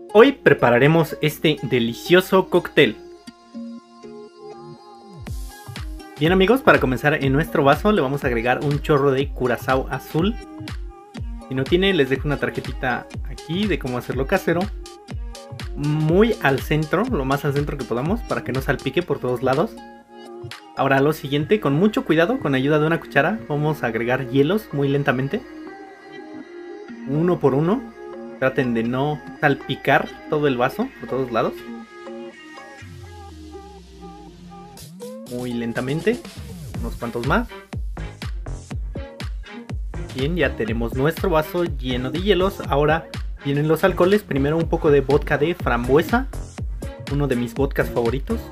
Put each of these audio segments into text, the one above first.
Hoy prepararemos este delicioso cóctel. Bien amigos, para comenzar en nuestro vaso le vamos a agregar un chorro de curazao azul. Si no tiene, les dejo una tarjetita aquí de cómo hacerlo casero. Muy al centro, lo más al centro que podamos, para que no salpique por todos lados. Ahora lo siguiente, con mucho cuidado, con ayuda de una cuchara, vamos a agregar hielos muy lentamente. Uno por uno. Traten de no salpicar todo el vaso por todos lados. Muy lentamente. Unos cuantos más. Bien, ya tenemos nuestro vaso lleno de hielos. Ahora vienen los alcoholes. Primero un poco de vodka de frambuesa. Uno de mis vodkas favoritos.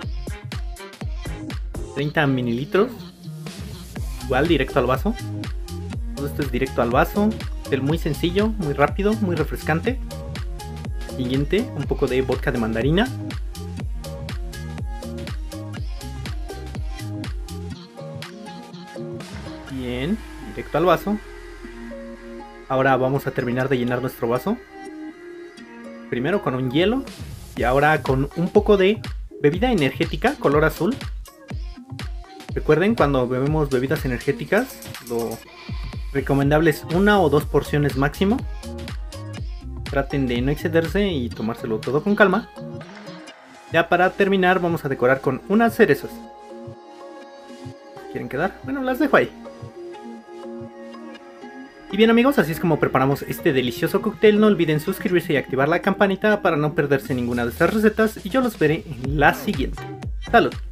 30 mililitros. Igual directo al vaso. Todo esto es directo al vaso. Es muy sencillo, muy rápido, muy refrescante. Siguiente, un poco de vodka de mandarina. Bien, directo al vaso. Ahora vamos a terminar de llenar nuestro vaso. Primero con un hielo y ahora con un poco de bebida energética color azul. Recuerden, cuando bebemos bebidas energéticas, lo recomendable es 1 o 2 porciones máximo. Traten de no excederse y tomárselo todo con calma. Ya para terminar vamos a decorar con unas cerezas. ¿Quieren quedar? Bueno, las dejo ahí. Y bien amigos, así es como preparamos este delicioso cóctel. No olviden suscribirse y activar la campanita para no perderse ninguna de estas recetas. Y yo los veré en la siguiente. ¡Salud!